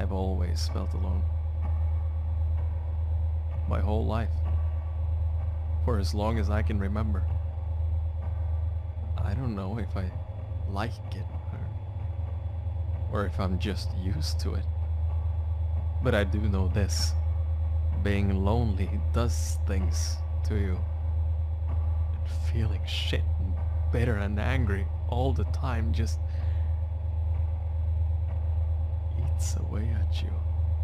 have always felt alone. My whole life. For as long as I can remember. I don't know if I like it or if I'm just used to it. But I do know this. Being lonely does things to you. And feeling shit and bitter and angry all the time just eats away at you.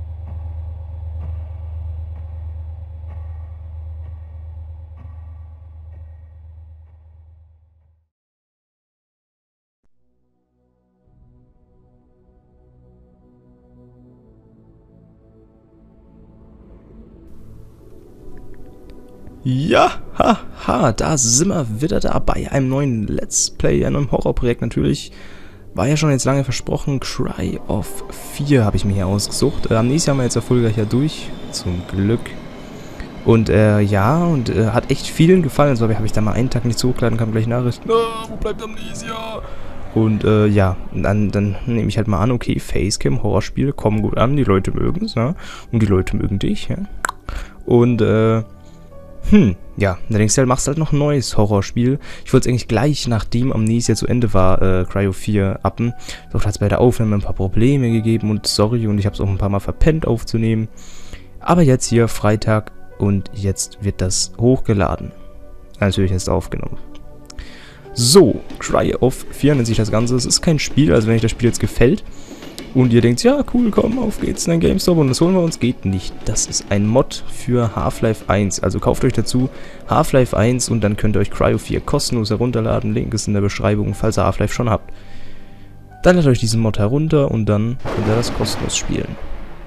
Ja, haha, da sind wir wieder da bei einem neuen Let's Play, einem neuen Horrorprojekt natürlich. War ja schon jetzt lange versprochen, Cry of 4 habe ich mir hier ausgesucht. Am nächsten Jahr haben wir jetzt erfolgreich ja durch, zum Glück. Und hat echt vielen gefallen. Also habe ich da mal einen Tag nicht hochgeladen, kam gleich Nachricht. Wo bleibt Amnesia? Und dann nehme ich halt mal an, okay, Facecam, Horrorspiele kommen gut an, die Leute mögen es, ja. Und die Leute mögen dich, ja. Und ja, dann denkst du halt, machst halt noch ein neues Horrorspiel. Ich wollte es eigentlich gleich, nachdem Amnesia zu Ende war, Cry of 4 uppen. Doch hat es bei der Aufnahme ein paar Probleme gegeben und sorry, und ich habe es auch ein paar Mal verpennt aufzunehmen. Aber jetzt hier Freitag und jetzt wird das hochgeladen. Natürlich ist aufgenommen. So, Cry of 4 nennt sich das Ganze. Es ist kein Spiel, also wenn euch das Spiel jetzt gefällt und ihr denkt, ja cool, komm, auf geht's in den GameStop und das holen wir uns, geht nicht. Das ist ein Mod für Half-Life 1. Also kauft euch dazu Half-Life 1 und dann könnt ihr euch Cry of 4 kostenlos herunterladen. Link ist in der Beschreibung, falls ihr Half-Life schon habt. Dann ladet euch diesen Mod herunter und dann könnt ihr das kostenlos spielen.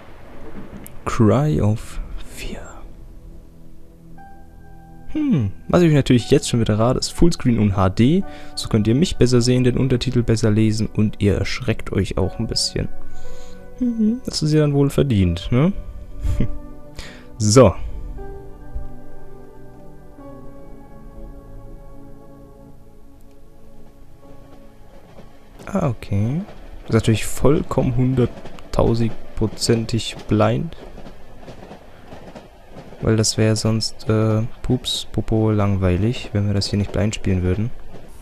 Cry of 4. Was ich euch natürlich jetzt schon wieder rate, ist Fullscreen und HD. So könnt ihr mich besser sehen, den Untertitel besser lesen und ihr erschreckt euch auch ein bisschen. Das ist ja dann wohl verdient, ne? So. Ah, okay. Das ist natürlich vollkommen 100.000%ig blind. Weil das wäre sonst, Pups, Popo, langweilig, wenn wir das hier nicht blind spielen würden.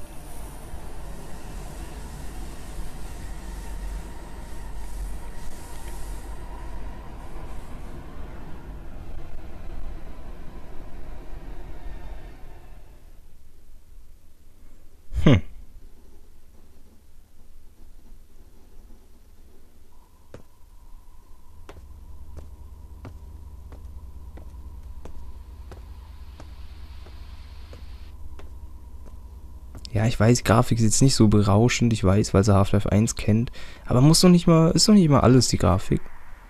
Ja, ich weiß, Grafik ist jetzt nicht so berauschend, ich weiß, weil sie Half-Life 1 kennt. Aber muss doch nicht mal, ist doch nicht immer alles die Grafik.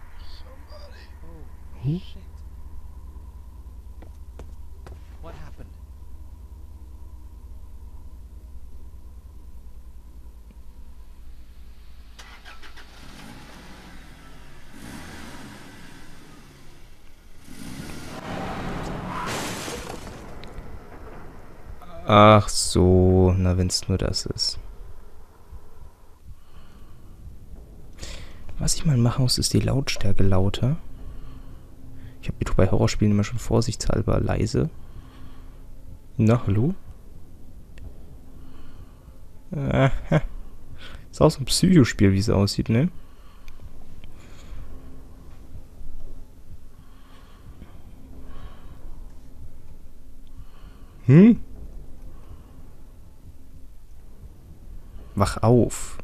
Ach so, na wenn's nur das ist. Was ich mal machen muss, ist die Lautstärke lauter. Ich habe bei Horrorspielen immer schon vorsichtshalber leise. Na, hallo? Ist auch so ein Psychospiel, wie es aussieht, ne? Wach auf.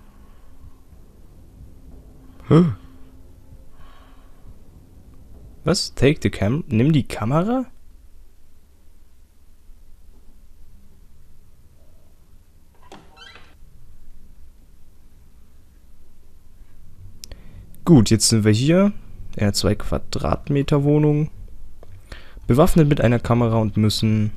Was? Take the cam? Nimm die Kamera? Gut, jetzt sind wir hier. In einer 2 Quadratmeter Wohnung. Bewaffnet mit einer Kamera und müssen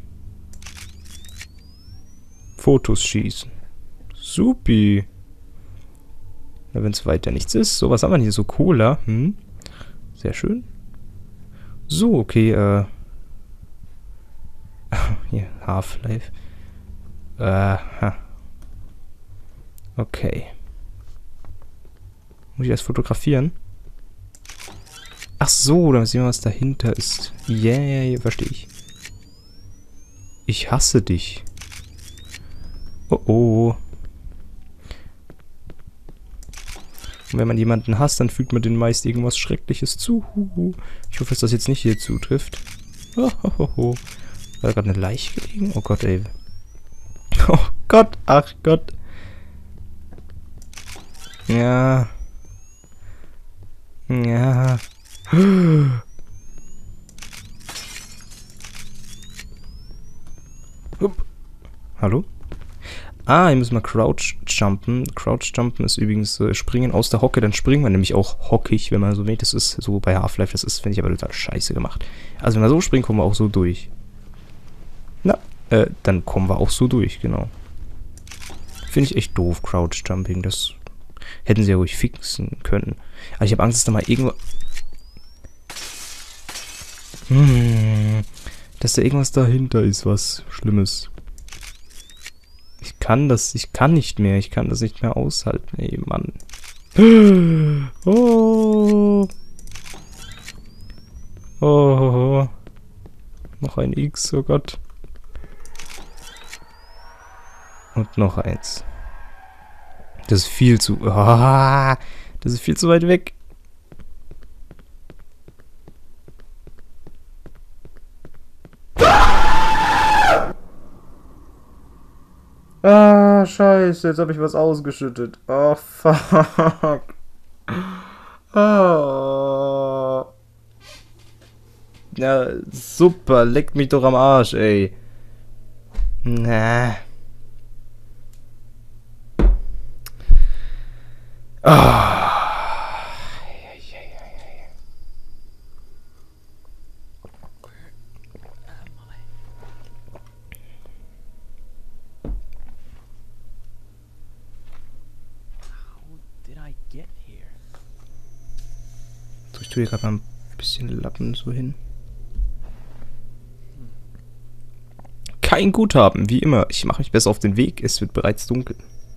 Fotos schießen. Supi. Na, wenn es weiter nichts ist. So, was haben wir hier? So Cola. Sehr schön. So, okay, hier, Half-Life. Okay. Muss ich das fotografieren? Ach so, da sehen wir, was dahinter ist. Yeah, verstehe ich. Ich hasse dich. Oh oh. Und wenn man jemanden hasst, dann fügt man den meist irgendwas Schreckliches zu. Ich hoffe, dass das jetzt nicht hier zutrifft. War da gerade eine Leiche gelegen? Oh Gott, ey. Oh Gott, ach Gott. Ja. Ja. Hup. Hallo? Ah, hier müssen wir Crouch jumpen. Crouch jumpen ist übrigens springen aus der Hocke. Dann springen wir nämlich auch hockig, wenn man so weht. Das ist so bei Half-Life, das ist, finde ich, aber total scheiße gemacht. Also wenn wir so springen, kommen wir auch so durch. Na, dann kommen wir auch so durch, genau. Finde ich echt doof, Crouch Jumping. Das hätten sie ja ruhig fixen können. Aber ich habe Angst, dass da mal irgendwo... dass da irgendwas dahinter ist, was Schlimmes. Ich kann nicht mehr. Ich kann das nicht mehr aushalten, ey, Mann. Oh. Oh. Noch ein X, oh Gott. Und noch eins. Das ist viel zu... Ah, das ist viel zu weit weg. Ah, scheiße, jetzt habe ich was ausgeschüttet. Oh, fuck. Oh. Ja, super, leckt mich doch am Arsch, ey. Na. Ah. So, ich tue hier gerade mal ein bisschen Lappen so hin. Kein Guthaben, wie immer. Ich mache mich besser auf den Weg. Es wird bereits dunkel.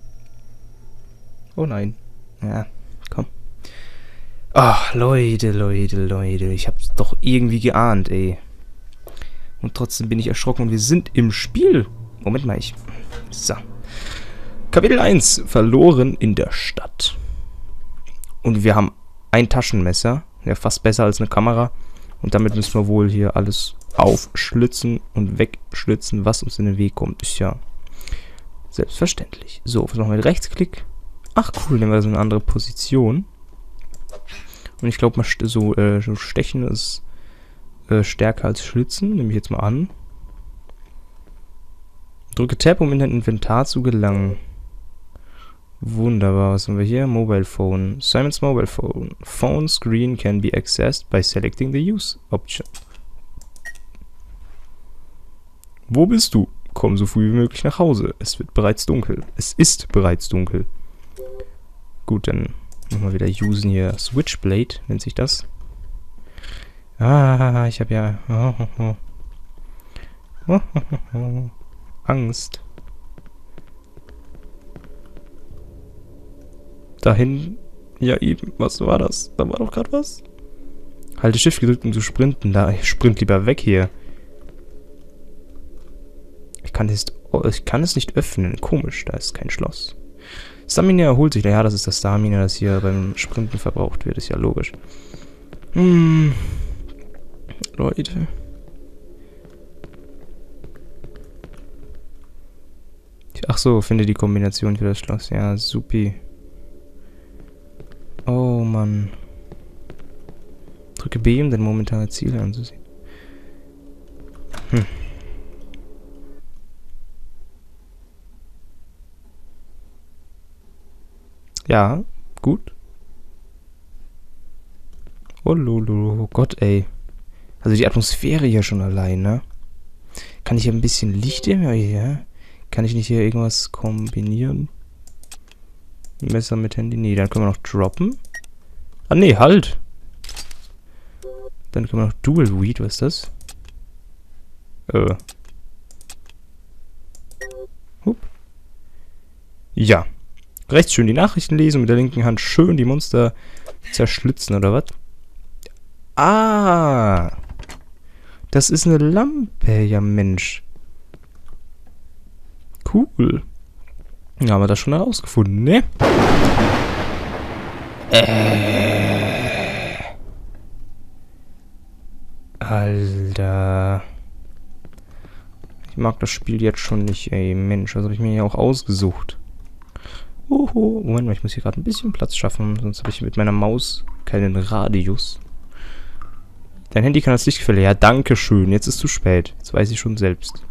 Oh nein. Ja, komm. Ach, Leute. Ich hab's doch irgendwie geahnt, ey. Und trotzdem bin ich erschrocken und wir sind im Spiel. Moment mal, So. Kapitel 1. Verloren in der Stadt. Und wir haben ein Taschenmesser. Ja, fast besser als eine Kamera. Und damit müssen wir wohl hier alles aufschlitzen und wegschlitzen, was uns in den Weg kommt. Ist ja selbstverständlich. So, was machen wir mit Rechtsklick? Ach cool, nehmen wir so eine andere Position. Und ich glaube mal, so stechen ist stärker als schlitzen. Nehme ich jetzt mal an. Drücke Tab, um in dein Inventar zu gelangen. Wunderbar, was haben wir hier? Mobile Phone. Simon's Mobile Phone. Phone screen can be accessed by selecting the Use Option. Wo bist du? Komm so früh wie möglich nach Hause. Es wird bereits dunkel. Es ist bereits dunkel. Gut, dann nochmal wieder usen hier. Switchblade nennt sich das. Ah, ich habe ja... Angst. Dahin... Ja eben, was war das? Da war doch gerade was. Halte Shift gedrückt, um zu sprinten. Da, ich sprint lieber weg hier. Ich kann es nicht öffnen. Komisch, da ist kein Schloss. Stamina erholt sich. Ja, das ist das Stamina, das hier beim Sprinten verbraucht wird. Ist ja logisch. Leute. Ach so, finde die Kombination für das Schloss. Ja, supi. Oh, Mann. Drücke B, um dein momentanes Ziel anzusehen. Ja, gut. Oh, lolo, oh Gott, ey. Also die Atmosphäre hier schon allein, ne? Kann ich hier ein bisschen Licht hier? Kann ich nicht hier irgendwas kombinieren? Messer mit Handy? Nee, dann können wir noch droppen. Ah, nee, halt! Dann können wir noch Dual Weed, was ist das? Hup. Ja. Rechts schön die Nachrichten lesen und mit der linken Hand schön die Monster zerschlitzen, oder was? Ah! Das ist eine Lampe, ja Mensch. Cool. Ja, haben wir das schon herausgefunden, ne? Alter. Ich mag das Spiel jetzt schon nicht, ey. Mensch, was habe ich mir ja auch ausgesucht? Moment mal, ich muss hier gerade ein bisschen Platz schaffen, sonst habe ich mit meiner Maus keinen Radius. Dein Handy kann das Lichtquelle. Ja, danke schön. Jetzt ist zu spät. Jetzt weiß ich schon selbst.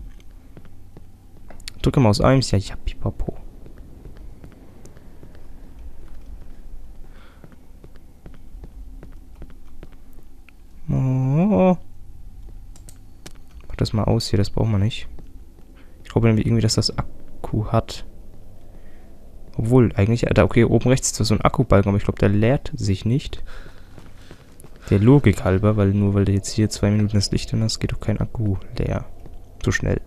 Drücke Maus 1. Ja, pipapo. Oh. Mach das mal aus hier. Das brauchen wir nicht. Ich glaube irgendwie, dass das Akku hat. Obwohl, eigentlich... Okay, oben rechts ist zwar so ein Akkubalken, aber ich glaube, der leert sich nicht. Der Logik halber, weil nur weil du jetzt hier 2 Minuten das Licht an hast, geht doch kein Akku leer. So schnell.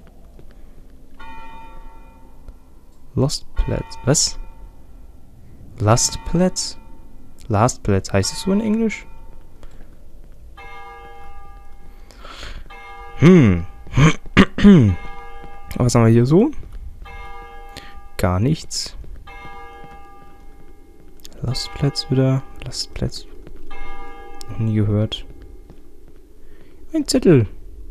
Lost Pledge. Was? Last Pledge? Last Pledge. Heißt es so in Englisch? Was haben wir hier so? Gar nichts. Lost Pledge wieder. Lost Pledge. Noch nie gehört. Ein Zettel.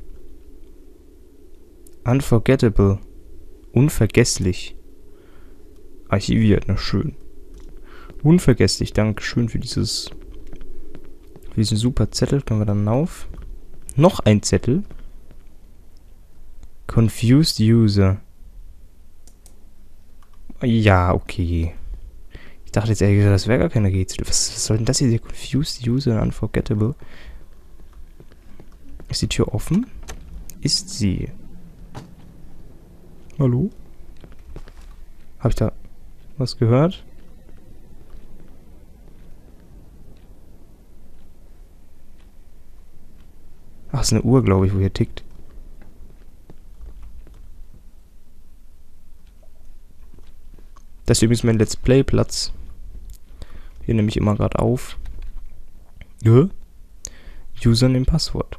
Unforgettable. Unvergesslich. Archiviert, na schön. Unvergesslich, Dankeschön für diesen super Zettel. Können wir dann auf. Noch ein Zettel. Confused User. Ja, okay. Ich dachte jetzt ehrlich gesagt, das wäre gar keine Rätsel. Was soll denn das hier? Confused User und Unforgettable. Ist die Tür offen? Ist sie? Hallo? Hab ich da was gehört? Ach, ist eine Uhr, glaube ich, wo hier tickt. Das ist übrigens mein Let's Play Platz. Hier nehme ich immer gerade auf. Username Passwort.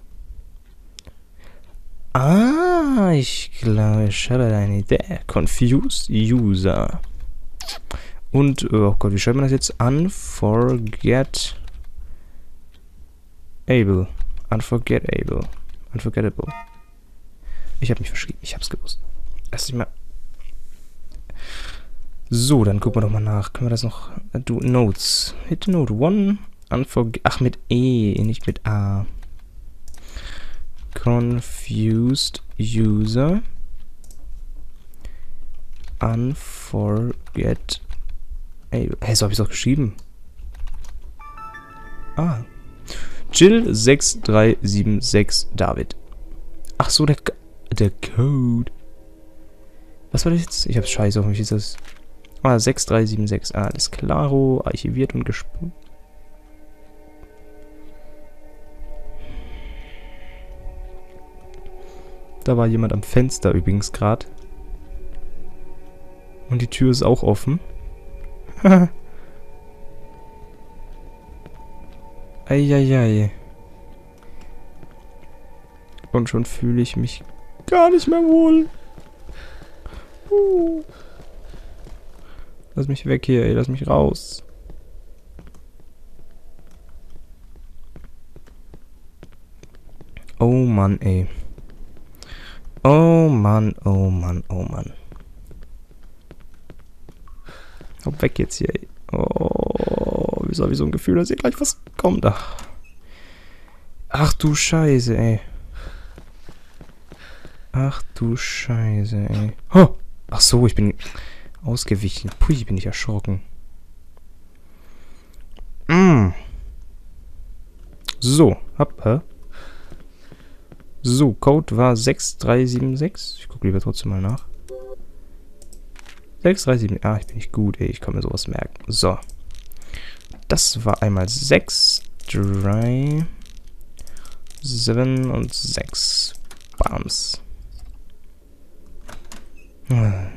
Ah, ich glaube, ich habe eine Idee. Confused User. Und, oh Gott, wie schreibt man das jetzt? Unforgettable. Unforgettable. Unforgettable. Ich habe mich verschrieben. Ich habe es gewusst. Lass dich mal. So, dann gucken wir doch mal nach. Können wir das noch... Notes. Hit Note 1. Ach, mit E, nicht mit A. Confused User. Unforgettable. Hey, so habe ich es auch geschrieben. Ah. Jill 6376 David. Ach so, der Code. Was war das jetzt? Ich hab's scheiße auf mich. Ist das... Ah, 6376. Ah, alles klaro. Archiviert und gespult. Da war jemand am Fenster übrigens gerade. Und die Tür ist auch offen. Eieiei. Und schon fühle ich mich gar nicht mehr wohl. Lass mich weg hier, ey. Lass mich raus. Oh Mann, ey. Oh Mann, oh Mann, oh Mann. Hop weg jetzt hier, ey. Oh, wieso habe ich so ein Gefühl, dass hier gleich was kommt? Ach du Scheiße, ey. Ach du Scheiße, ey. Oh. Ach so, ich bin ausgewichen. Pui, bin ich erschrocken. So, So, Code war 6376. Ich gucke lieber trotzdem mal nach. 637. Ah, ich bin nicht gut, ey. Ich kann mir sowas merken. So. Das war einmal 6, 3, 7 und 6. Bams.